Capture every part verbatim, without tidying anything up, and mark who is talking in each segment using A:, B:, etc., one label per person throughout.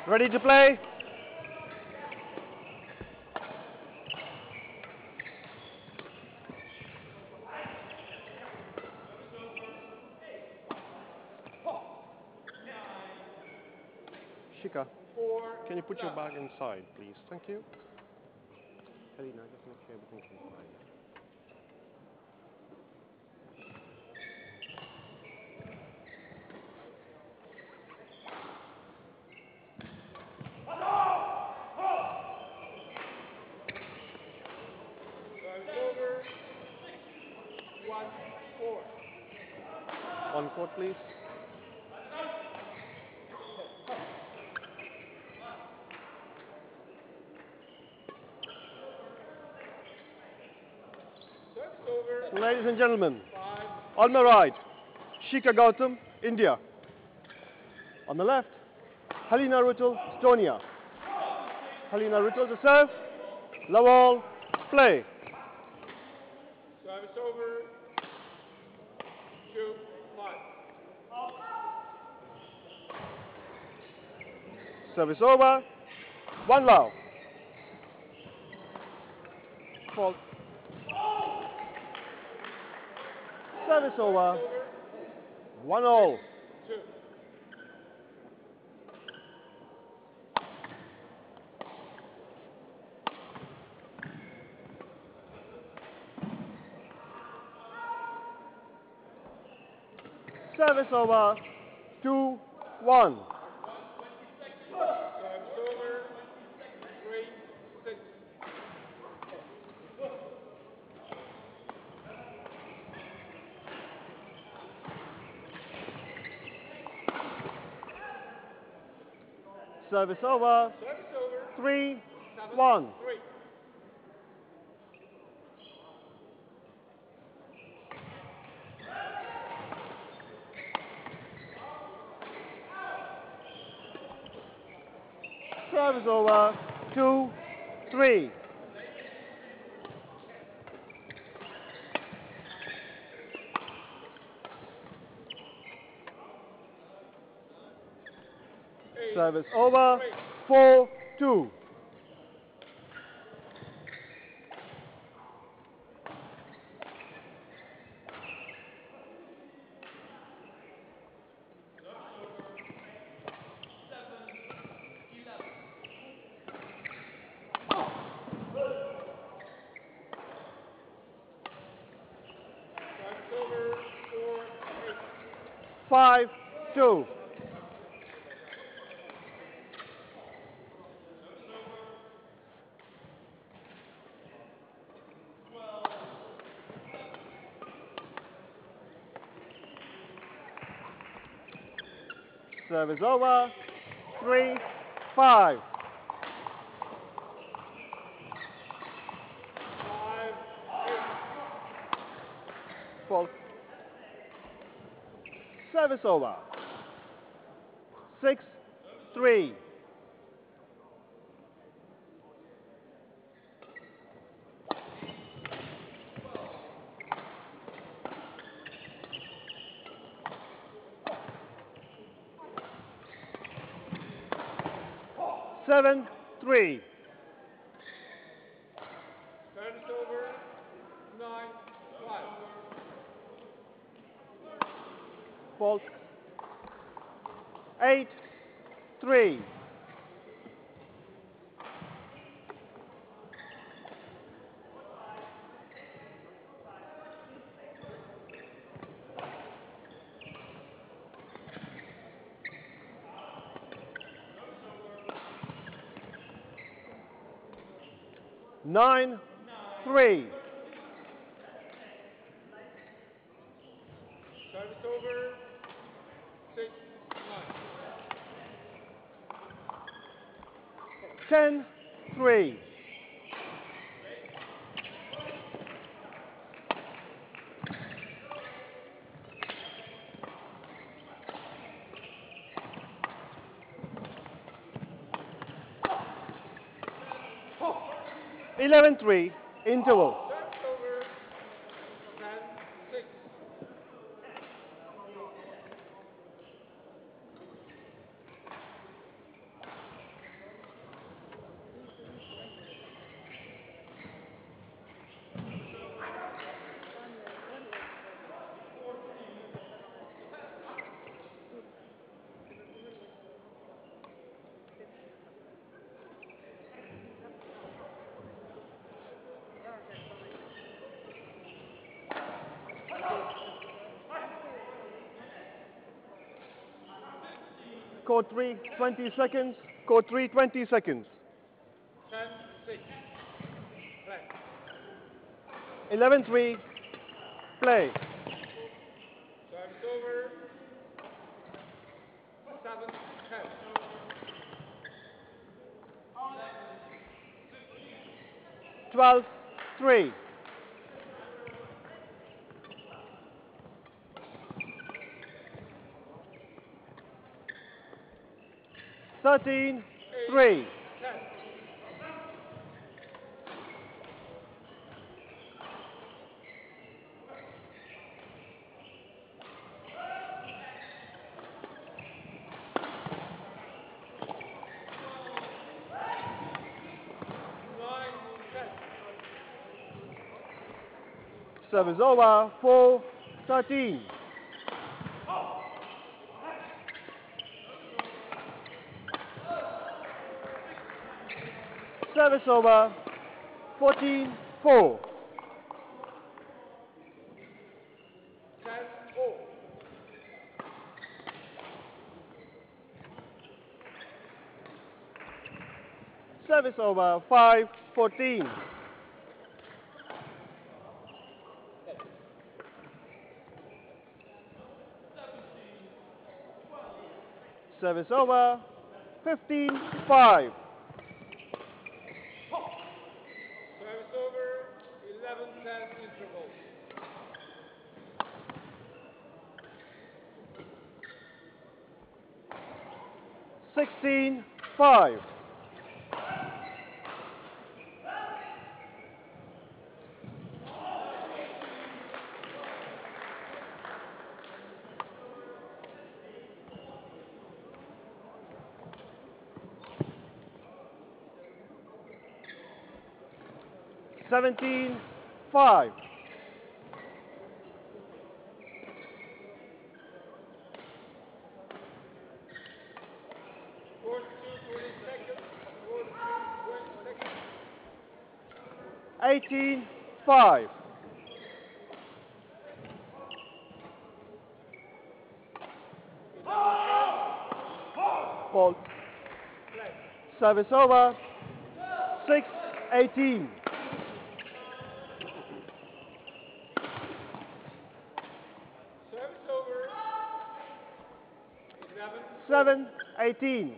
A: Ready to play? Shika, can you put your bag inside, please? Thank you. Helena, just make sure everything's inside. On court, please. Ladies and gentlemen, on my right, Shika Gautam, India. On the left, Helena Rutul, Estonia. Helena Rutul to serve. Lawal, play.
B: Service over. Two, five.
A: Service over. One love. Fault. Service over. One all.
B: Two.
A: Service over. Two, one.
B: Service over. Three, six.
A: Service over.
B: Service over.
A: Three,
B: Seven,
A: one.
B: three.
A: Service over. Two, three.
B: Eight,
A: Service over.
B: three.
A: Four, two.
B: Service over. Four, eight.
A: Five, two. Service over. Three, five.
B: Five, eight.
A: Fault. Service over. Six, three. Seven, three.
B: Service over. Nine, five.
A: Fault. Eight, three. Nine, three.
B: Service over. Six, nine.
A: Ten, three. Eleven, three. Interval.
B: Service over. Ten, six.
A: Code three, twenty seconds. Code three, twenty seconds.
B: ten six. Play.
A: eleven three. Play.
B: Service over. seven ten.
A: twelve three. thirteen three.
B: ten. nine ten.
A: Service over. four thirteen. Service over. fourteen four.
B: ten all.
A: Service over. five fourteen. Service over. fifteen five.
B: Service over. eleven ten interval.
A: sixteen five. seventeen five.
B: forty-two twenty seconds. forty-two twenty seconds.
A: eighteen five. Ball.
B: Play.
A: Service over. six eighteen.
B: Service over. eleven.
A: seven eighteen.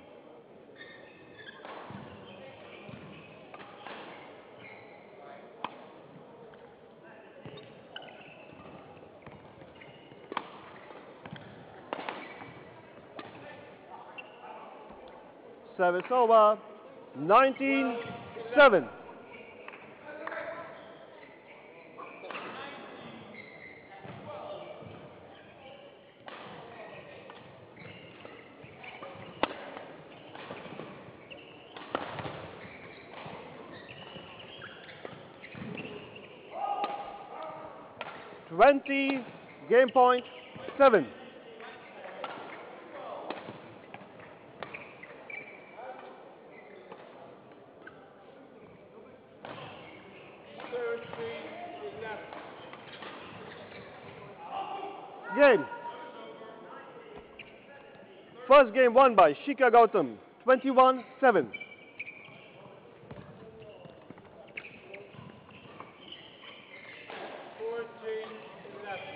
A: Service over. nineteen seven. twenty. Game point. seven.
B: thirteen eleven.
A: Game. First game won by Shika Gautam. twenty-one seven.
B: fourteen eleven.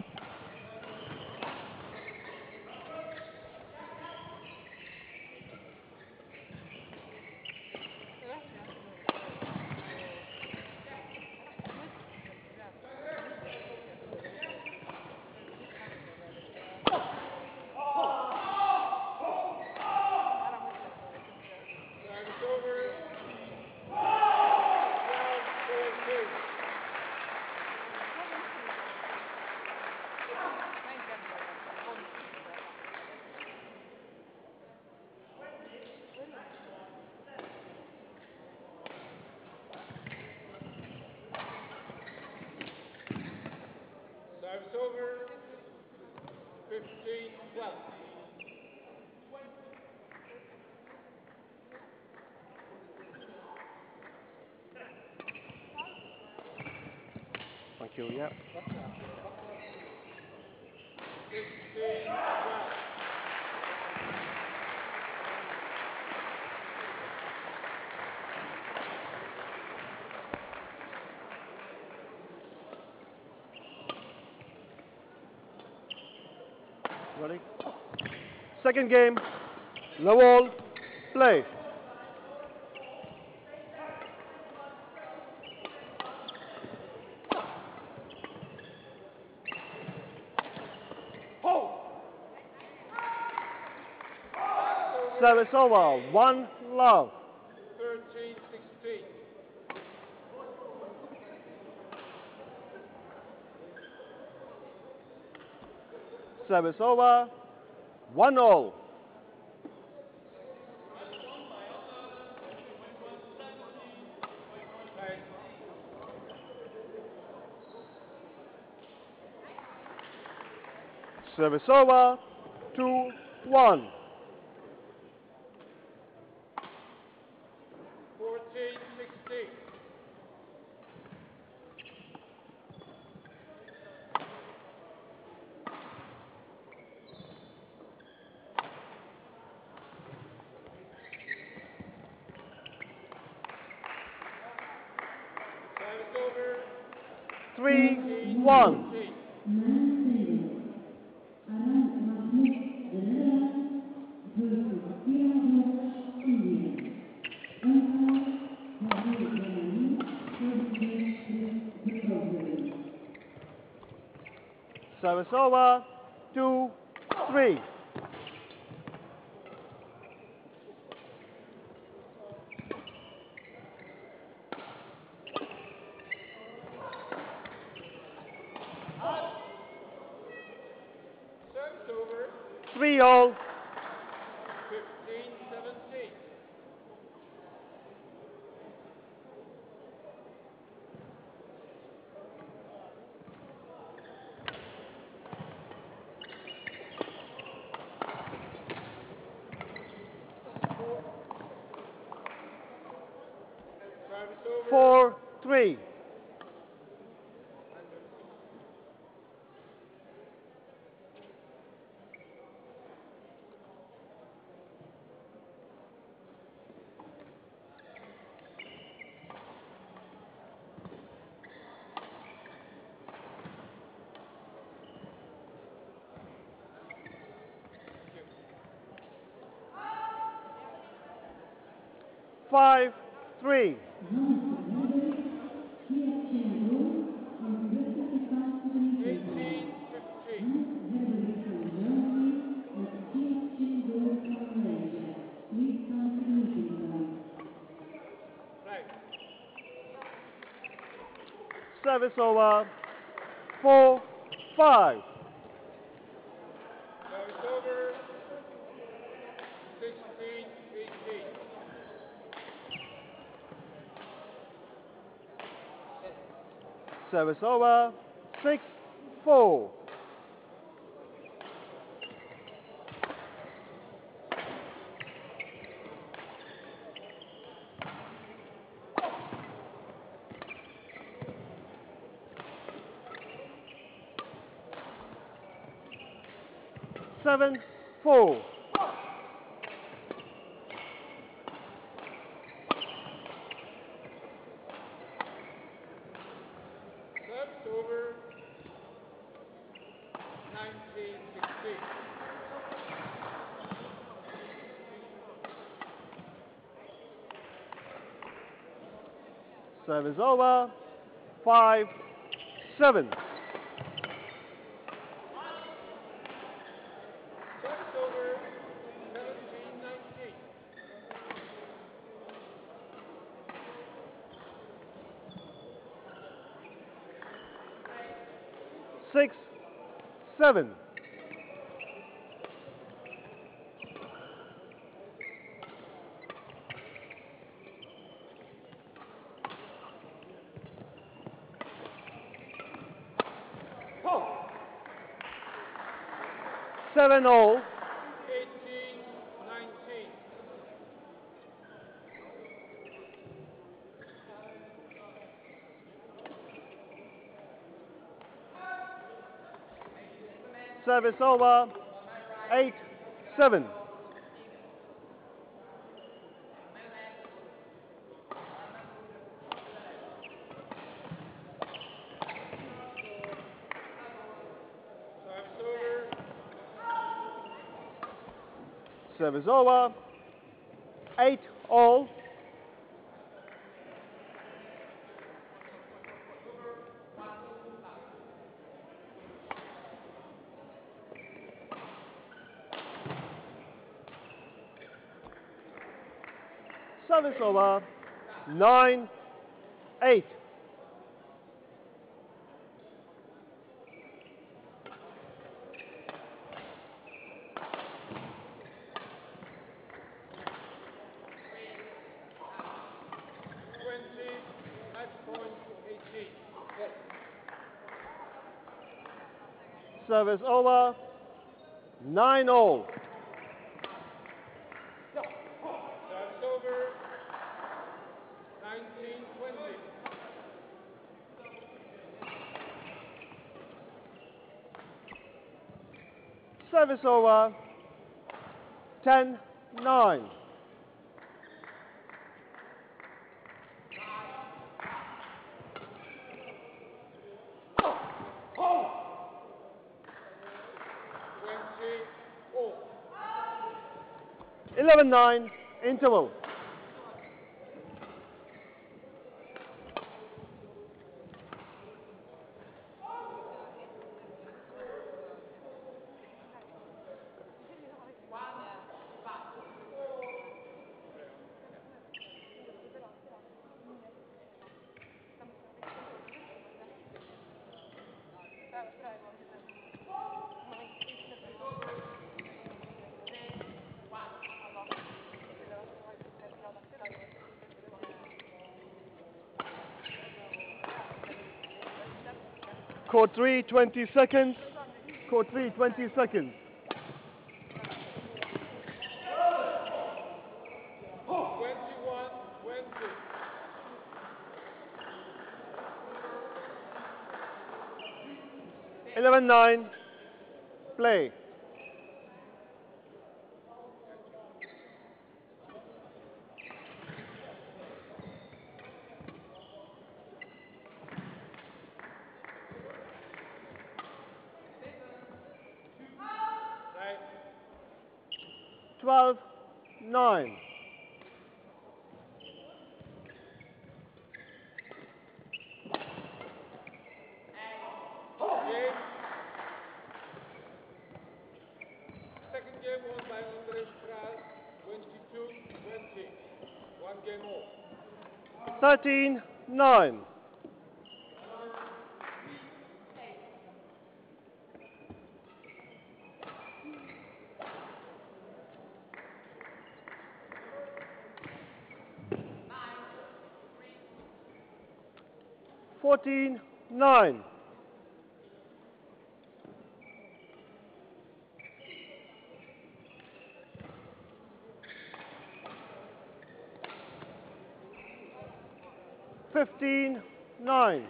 B: Service over. twelve fourteen. Service over. fifteen twelve.
A: Thank you. Yeah.
B: fifteen twelve.
A: Second game, love all, play. Service over, one love.
B: thirteen sixteen.
A: Service over, one all. Service over, two, one.
B: fourteen sixteen. Service over.
A: Three, one. Service over, two, three.
B: Service over.
A: Three all.
B: fifteen seventeen. Service over.
A: Four, three. Five, three.
B: eighteen fifteen. Right.
A: Service over, four, five.
B: Service over. sixteen eighteen.
A: Service over, six, four. Seven, four.
B: Service over. nineteen sixteen.
A: Service over, five, seven.
B: Service over. seventeen nineteen.
A: Six, seven. Seven all.
B: eighteen nineteen.
A: Service over, eight, seven.
B: Service over.
A: Service over. Eight all. Service over. Nine, eight.
B: twenty, match point eighteen.
A: Service over. Nine all.
B: Service over. nineteen, twenty.
A: Service over. Ten, nine.
B: twenty, all.
A: Eleven, nine. Interval. Court three, twenty seconds. Court three, twenty seconds.
B: twenty-one, twenty.
A: Eleven, nine. Play.
B: Right.
A: Twelve, nine.
B: Game. Second game won by Andres Kras, twenty-two, twenty. One game off.
A: Thirteen, nine. Fourteen, nine. Fifteen, nine.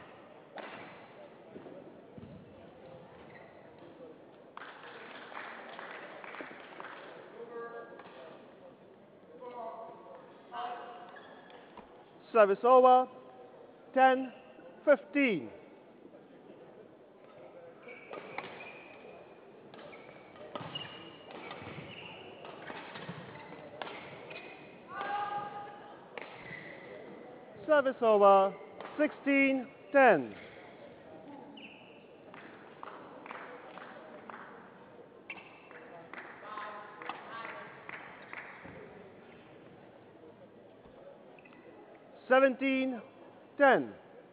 A: Service over. Ten, fifteen. Service over. Sixteen, ten. Seventeen, ten.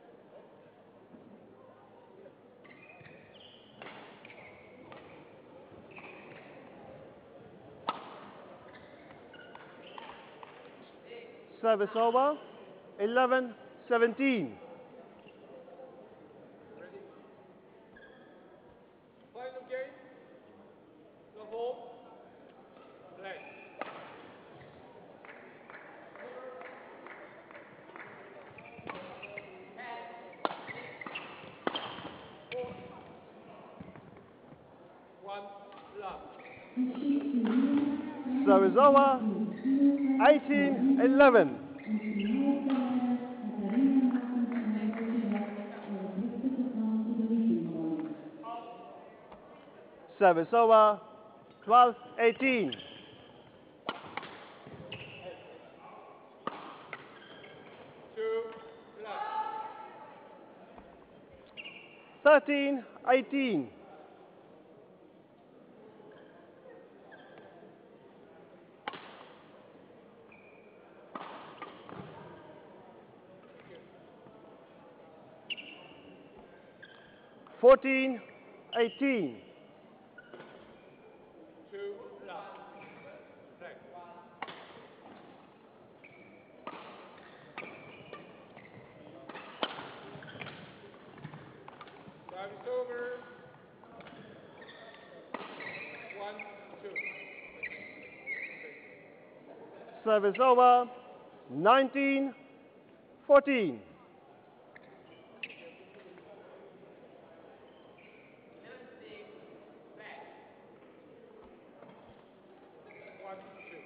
A: Service over. Eleven, seventeen.
B: Ready? Final game. The home. Play. Four. One love.
A: Service over. Eighteen, eleven. Service over. Twelve, eighteen. thirteen eighteen. fourteen eighteen.
B: Two, love. Next. Time is over. One, two.
A: Service over. nineteen fourteen.
B: One, two.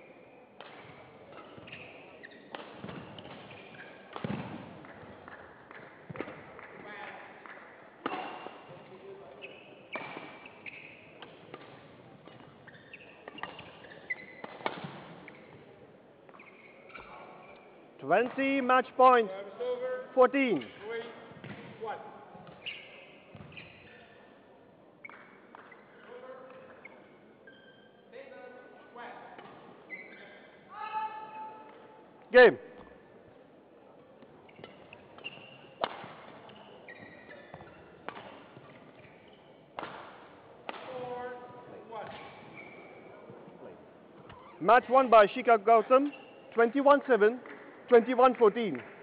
A: twenty match point.
B: Time is over.
A: fourteen.
B: Three, one.
A: Game.
B: Four, one.
A: Match won by Shikha Gautam, twenty-one seven, twenty-one fourteen.